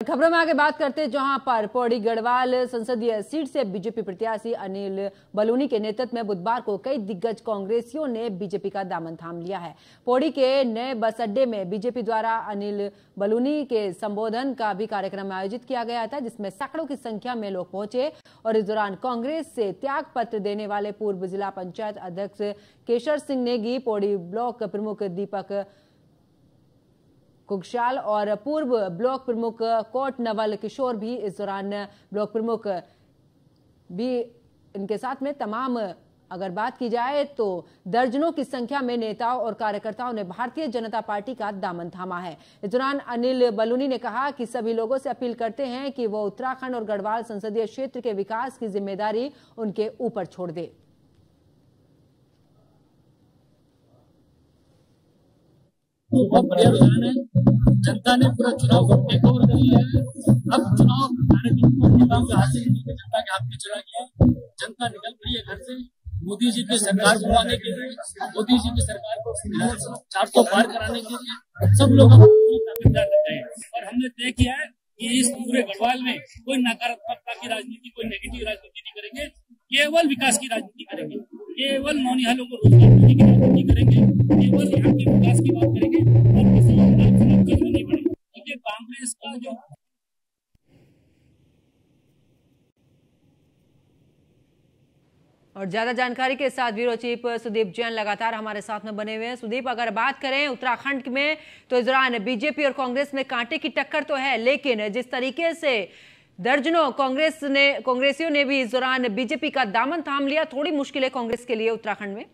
खबरों में आगे बात करते हैं, जहां पर पौड़ी गढ़वाल संसदीय सीट से बीजेपी प्रत्याशी अनिल बलूनी के नेतृत्व में बुधवार को कई दिग्गज कांग्रेसियों ने बीजेपी का दामन थाम लिया है। पौड़ी के नए बस अड्डे में बीजेपी द्वारा अनिल बलूनी के संबोधन का भी कार्यक्रम आयोजित किया गया था, जिसमें सैकड़ों की संख्या में लोग पहुंचे और इस दौरान कांग्रेस से त्याग पत्र देने वाले पूर्व जिला पंचायत अध्यक्ष केशर सिंह नेगी, पौड़ी ब्लॉक प्रमुख दीपक कुगशाल और पूर्व ब्लॉक प्रमुख कोट नवल किशोर भी इस दौरान ब्लॉक प्रमुख भी इनके साथ में तमाम अगर बात की जाए तो दर्जनों की संख्या में नेताओं और कार्यकर्ताओं ने भारतीय जनता पार्टी का दामन थामा है। इस दौरान अनिल बलूनी ने कहा कि सभी लोगों से अपील करते हैं कि वो उत्तराखंड और गढ़वाल संसदीय क्षेत्र के विकास की जिम्मेदारी उनके ऊपर छोड़ दे। बहुत बढ़िया रुझान है। जनता ने पूरा चुनाव को टेक ओवर कर लिया है। अब चुनाव कार्यक्रम के हाथ से जनता के हाथ में चला गया। जनता निकल पड़ी है घर से मोदी जी की सरकार बनवाने के लिए, मोदी जी की सरकार को 400 पार कराने के लिए सब लोग ताकतदार लग गए और हमने तय किया है कि इस पूरे गढ़वाल में कोई नकारात्मकता की राजनीति, कोई नेगेटिव राजनीति नहीं करेंगे, केवल विकास की राजनीति करेंगे, केवल नौनिहालों को रोजगार देने की राजनीति करेंगे, केवल यहाँ के विकास की बात करेंगे और किसी को नहीं बढ़ेगा। क्योंकि कांग्रेस का जो और ज्यादा जानकारी के साथ ब्यूरो चीफ सुदीप जैन लगातार हमारे साथ में बने हुए हैं। सुदीप, अगर बात करें उत्तराखंड में तो इस दौरान बीजेपी और कांग्रेस में कांटे की टक्कर तो है, लेकिन जिस तरीके से दर्जनों कांग्रेसियों ने भी इस दौरान बीजेपी का दामन थाम लिया, थोड़ी मुश्किल है कांग्रेस के लिए उत्तराखंड में।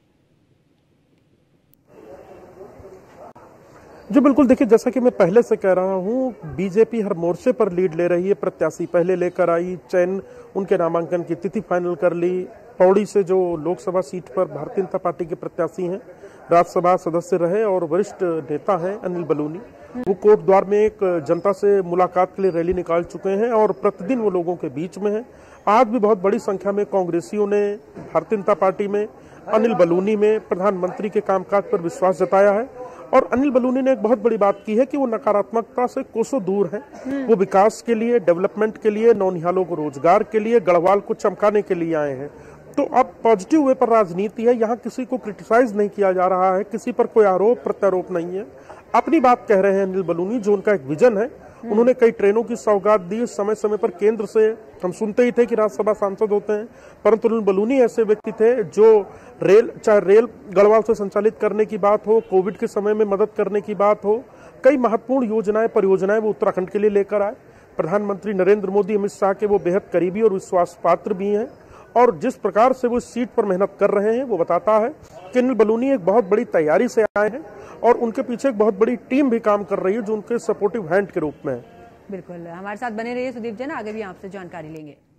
जी बिल्कुल, देखिए जैसा कि मैं पहले से कह रहा हूं, बीजेपी हर मोर्चे पर लीड ले रही है। प्रत्याशी पहले लेकर आई, चयन उनके नामांकन की तिथि फाइनल कर ली। पौड़ी से जो लोकसभा सीट पर भारतीय जनता पार्टी के प्रत्याशी हैं, राज्यसभा सदस्य रहे और वरिष्ठ नेता हैं अनिल बलूनी, वो कोट द्वार में एक जनता से मुलाकात के लिए रैली निकाल चुके हैं और प्रतिदिन वो लोगों के बीच में हैं। आज भी बहुत बड़ी संख्या में कांग्रेसियों ने भारतीय जनता पार्टी में अनिल बलूनी में प्रधानमंत्री के कामकाज पर विश्वास जताया है और अनिल बलूनी ने एक बहुत बड़ी बात की है कि वो नकारात्मकता से कोसों दूर हैं। वो विकास के लिए, डेवलपमेंट के लिए, नौनिहालों को रोजगार के लिए, गढ़वाल को चमकाने के लिए आए हैं। तो अब पॉजिटिव वे पर राजनीति है, यहाँ किसी को क्रिटिसाइज नहीं किया जा रहा है, किसी पर कोई आरोप प्रत्यारोप नहीं है। अपनी बात कह रहे हैं अनिल बलूनी, जो उनका एक विजन है। उन्होंने कई ट्रेनों की सौगात दी, समय समय पर केंद्र से हम सुनते ही थे कि राज्यसभा सांसद होते हैं, परंतु अनिल बलूनी ऐसे व्यक्ति थे जो चाहे रेल गढ़वाल से संचालित करने की बात हो, कोविड के समय में मदद करने की बात हो, कई महत्वपूर्ण योजनाएं, परियोजनाएं वो उत्तराखंड के लिए लेकर आए। प्रधानमंत्री नरेंद्र मोदी, अमित शाह के वो बेहद करीबी और विश्वास पात्र भी हैं और जिस प्रकार से वो इस सीट पर मेहनत कर रहे हैं वो बताता है कि अनिल बलूनी एक बहुत बड़ी तैयारी से आए हैं और उनके पीछे एक बहुत बड़ी टीम भी काम कर रही है जो उनके सपोर्टिव हैंड के रूप में है। बिल्कुल, हमारे साथ बने रहिए सुदीप जैन, आगे भी आपसे जानकारी लेंगे।